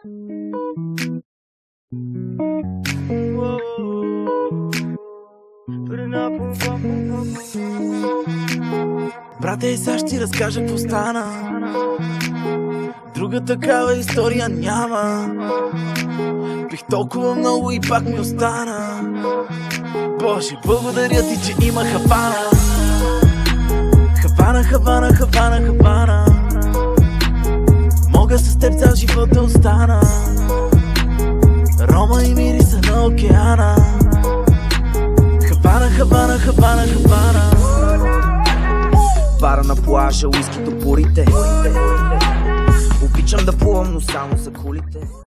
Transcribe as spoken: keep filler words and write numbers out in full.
Брате, и сега ще ти разкажа какво стана. Друга такава история няма. Пих толкова много и пак ми остана. Боже, благодаря ти, че има Хавана. Хавана, Хавана, Хавана, Хавана. Мога с теб цял живот да остана. Рома и мириса на океана. Хавана, Хавана, Хавана, Хавана. Бара на плажа, уиски до порите. Обичам да плувам, но само за кулите.